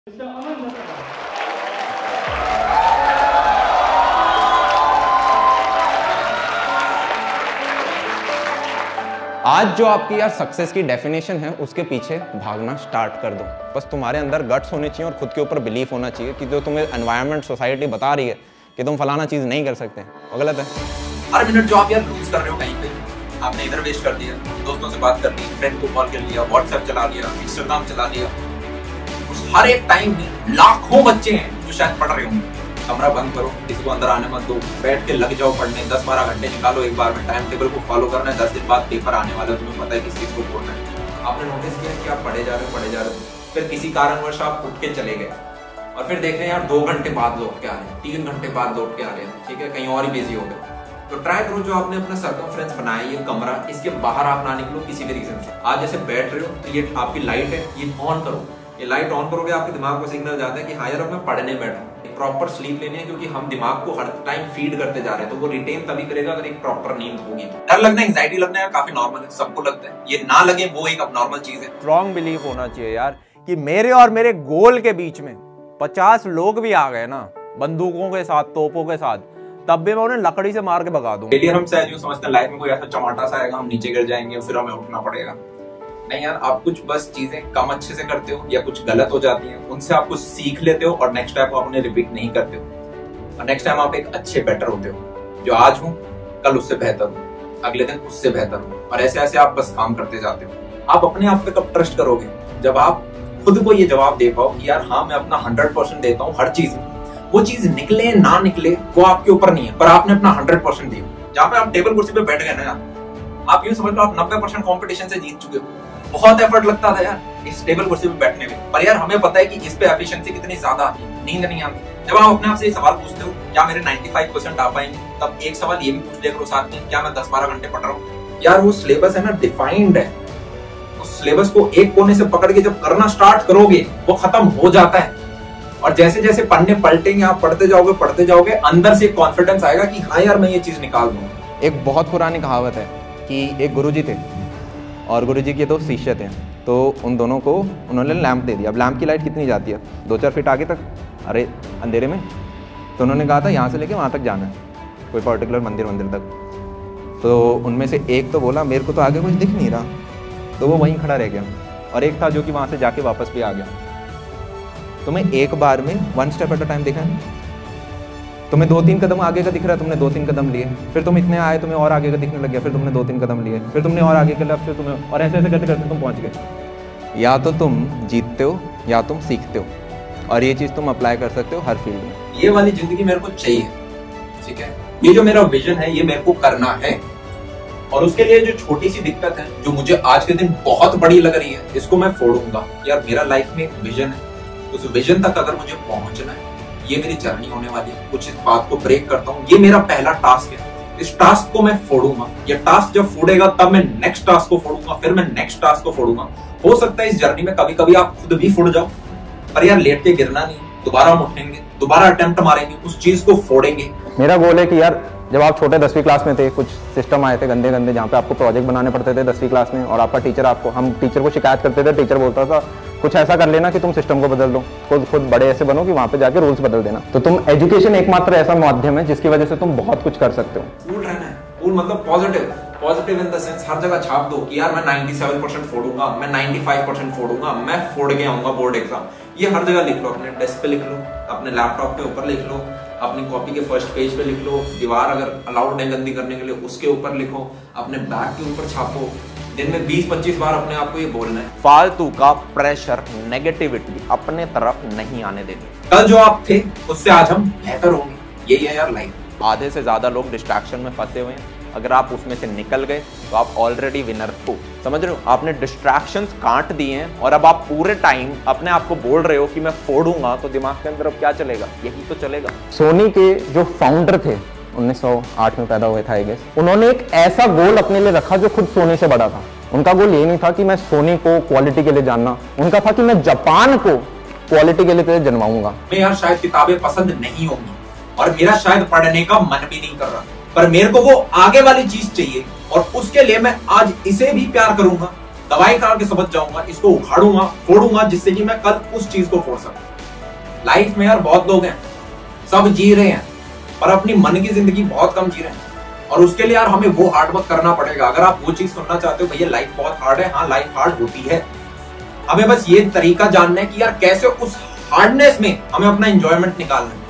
आज जो आपकी यार सक्सेस की डेफिनेशन है उसके पीछे भागना स्टार्ट कर दो। बस तुम्हारे अंदर गट्स होने चाहिए और खुद के ऊपर बिलीफ होना चाहिए कि जो तुम्हें एनवायरनमेंट सोसाइटी बता रही है कि तुम फलाना चीज नहीं कर सकते, वो गलत है। हर मिनट जो आप यार लूज कर रहे हो कहीं पे, आपने इधर वेस्ट कर दिया, दोस्तों से बात कर ली, फ्रेंड को कॉल कर लिया, व्हाट्सएप चला लिया, इंस्टाग्राम चला लिया। उस हर एक टाइम में लाखों बच्चे हैं जो शायद पढ़ रहे होंगे। कमरा बंद करो, किसी को अंदर आने मत दो, बैठ के लग जाओ पढ़ने। 10-12 घंटे निकालो एक बार में, टाइम टेबल को फॉलो करना है। 10 दिन बाद पेपर आने वाला है, तुम्हें पता है किस चीज को पढ़ना है। आपने नोटिस किया कि आप पढ़े जा रहे हो, फिर किसी कारणवश आप उठ के चले गए और फिर देख रहे हैं यार 2 घंटे बाद लौट के आ रहे हैं, 3 घंटे बाद लौट के आ रहे हैं, ठीक है, कहीं और ही बिजी हो गए। तो ट्राई करो जो आपने अपना सर्कमफ्रेंस बनाया, ये कमरा, इसके बाहर आप ना निकलो किसी भी रीजन से। आप जैसे बैठ रहे हो तो ये आपकी लाइट है, ये ऑन करो। ये लाइट ऑन करोगे आपके दिमाग को सिग्नल जाता है कि हाँ यार अब मैं पढ़ने बैठा हूँ। प्रॉपर स्लीप लेनी है, क्योंकि हम दिमाग को हर टाइम फीड करते जा रहे हैं, तो वो रिटेन तभी करेगा अगर एक प्रॉपर नींद होगी। डर लगना, एंजाइटी लगना यार काफी नॉर्मल है, सबको लगता है। ये ना लगे वो एक अब नॉर्मल चीज है। स्ट्रॉन्ग बिलीफ होना चाहिए यार कि मेरे और मेरे गोल के बीच में 50 लोग भी आ गए ना बंदूकों के साथ, तोपों के साथ, तब भी मैं उन्हें लकड़ी से मार के भगा दूं। फेलियर हम शायद यूं समझते हैं लाइफ में कोई ऐसा चमाटा सा आएगा, हम नीचे गिर जाएंगे फिर हमें उठना पड़ेगा। नहीं यार, आप कुछ बस चीजें कम अच्छे से करते हो या कुछ गलत हो जाती हैं, उनसे आप कुछ सीख लेते हो और नेक्स्ट टाइम आप उन्हें रिपीट नहीं करते हो। और नेक्स्ट टाइम आप एक अच्छे बेटर होते हो। जो आज हूं कल उससे बेहतर हूं, अगले दिन उससे बेहतर हूं, और ऐसे ऐसे आप बस काम करते जाते हो। आप अपने आप पे कब ट्रस्ट करोगे? जब आप खुद को ये जवाब दे पाओ कि यार हाँ मैं अपना 100% देता हूँ हर चीज में। वो चीज निकले ना निकले वो आपके ऊपर नहीं है, पर आपने अपना 100% दिया। जहाँ पे आप टेबल कुर्सी पे बैठ गए ना, आप यूं समझ लो आप 90% कॉम्पिटिशन से जीत चुके हो। बहुत एफर्ट लगता था यार इस टेबल कुर्सी पे बैठने में, पर यार हमें पता है कि इस पे एफिशिएंसी कितनी ज्यादा आती है, नींद नहीं आती। जब आप अपने आप से ये सवाल पूछते हो क्या मेरे 95% आ पाएंगे, तब एक सवाल ये भी पूछ लिया करो साथ में, क्या मैं 10-12 घंटे पढ़ रहा हूँ? यार वो सिलेबस है ना, डिफाइंड है। उस सिलेबस को एक कोने से पकड़ के जब करना स्टार्ट करोगे वो खत्म हो जाता है। और जैसे जैसे पढ़ने पलटेंगे, आप पढ़ते जाओगे, अंदर से कॉन्फिडेंस आएगा कि हाँ यार मैं ये चीज निकाल दूंगा। एक बहुत पुरानी कहावत है कि एक गुरुजी थे और गुरुजी के 2 शिष्य थे। तो उन दोनों को उन्होंने लैंप दे दिया। अब लैंप की लाइट कितनी जाती है? 2-4 फीट आगे तक, अरे अंधेरे में। तो उन्होंने कहा था यहाँ से लेके वहाँ तक जाना है, कोई पर्टिकुलर मंदिर तक। तो उनमें से एक तो बोला मेरे को तो आगे कुछ दिख नहीं रहा, तो वो वहीं खड़ा रह गया। और एक था जो कि वहाँ से जाके वापस भी आ गया। तुम्हें एक बार में 1 स्टेप एट अ टाइम दिखा है। तुम्हें 2-3 कदम आगे का दिख रहा है, तुमने 2-3 कदम लिए, फिर तुम इतने आए, तुम्हें और आगे का दिखने लग गया, फिर तुमने 2-3 कदम लिए, फिर तुमने और आगे का, फिर तुम्हें, और ऐसे ऐसे करते करते तुम पहुंच गए। या तो तुम जीतते हो या तुम सीखते हो, और ये चीज तुम अप्लाई कर सकते हो हर फील्ड में। ये वाली जिंदगी मेरे को चाहिए, ठीक है, ये जो मेरा विजन है ये मेरे को करना है। और उसके लिए जो छोटी सी दिक्कत है जो मुझे आज के दिन बहुत बड़ी लग रही है, इसको मैं फोड़ूंगा। यार मेरा लाइफ में एक विजन है, उस विजन तक अगर मुझे पहुंचना है, ये मेरी जर्नी होने वाली है। कुछ इस बात को ब्रेक करता हूँ, ये मेरा पहला टास्क है। इस टास्क को मैं फोड़ूंगा। ये टास्क जब फोड़ेगा तब मैं नेक्स्ट टास्क को फोड़ूंगा, फिर मैं नेक्स्ट टास्क को फोड़ूंगा। हो सकता है इस जर्नी में कभी कभी आप खुद भी फुट जाओ, पर यार लेट के गिरना नहीं, दोबारा हम उठेंगे, दोबारा अटेम्प्ट मारेंगे, उस चीज को फोड़ेंगे। मेरा गोल है कि यार जब आप छोटे 10वीं क्लास में थे, कुछ सिस्टम आए थे गंदे गंदे, जहाँ पे आपको प्रोजेक्ट बनाने पड़ते थे 10वीं क्लास में, और आपका टीचर हम टीचर को शिकायत करते थे, टीचर बोलता था कुछ ऐसा कर लेना कि तुम सिस्टम को बदल दो, खुद बड़े ऐसे बनो कि वहाँ पे जाके रूल्स बदल देना। तो तुम एजुकेशन एकमात्र ऐसा माध्यम है जिसकी वजह से तुम बहुत कुछ कर सकते हो। कूल रहना है, कूल मतलब पॉजिटिव इन द सेंस हर जगह छाप दो कि यार मैं 97% फोड़ूंगा, मैं 95% फोड़ूंगा, मैं फोड़ के आऊंगा बोर्ड एग्जाम। ये हर जगह लिख लो, अपने डेस्क पे लिख लो, अपने लैपटॉप के ऊपर लिख लो, अपनी कॉपी के फर्स्ट पेज पे लिख लो, दीवार अगर अलाउड है गंदी करने के लिए उसके ऊपर लिखो, अपने बैग के ऊपर छापो। दिन में 20-25 बार अपने आप को ये बोलना है। फालतू का प्रेशर, नेगेटिविटी अपने तरफ नहीं आने देनी। कल जो आप थे उससे आज हम बेहतर होंगे, यही है यार लाइफ। आधे से ज्यादा लोग डिस्ट्रैक्शन में फंसे हुए हैं, अगर आप उसमें से निकल गए तो आप ऑलरेडी विनर हो। समझ रहे हो? आपने डिस्ट्रैक्शंस काट दिए हैं और अब आप पूरे टाइम अपने आप को बोल रहे हो कि मैं फोड़ूंगा, तो दिमाग के अंदर अब क्या चलेगा? यही तो चलेगा। सोनी के जो फाउंडर थे 1908 में पैदा हुए थे आई गेस, उन्होंने एक ऐसा गोल अपने लिए रखा जो खुद सोनी से बड़ा था। उनका गोल ये नहीं था कि मैं सोनी को क्वालिटी के लिए जानना, उनका था कि मैं जापान को क्वालिटी के लिए जन्माऊंगा। मैं यार शायद किताबें पसंद नहीं होंगी और मेरा शायद पढ़ने का मन भी नहीं कर रहा, पर मेरे को वो आगे वाली चीज चाहिए और उसके लिए मैं आज इसे भी प्यार करूंगा, दवाई खा के समझ जाऊंगा, इसको उखाड़ूंगा, फोड़ूंगा, जिससे कि मैं कल उस चीज को फोड़ सकूं। लाइफ में यार बहुत लोग हैं, सब जी रहे हैं, पर अपनी मन की जिंदगी बहुत कम जी रहे हैं। और उसके लिए यार हमें वो हार्ड वर्क करना पड़ेगा। अगर आप वो चीज सुनना चाहते हो, भैया लाइफ बहुत हार्ड है, हाँ लाइफ हार्ड होती है, हमें बस ये तरीका जानना है कि यार कैसे उस हार्डनेस में हमें अपना एंजॉयमेंट निकालना है।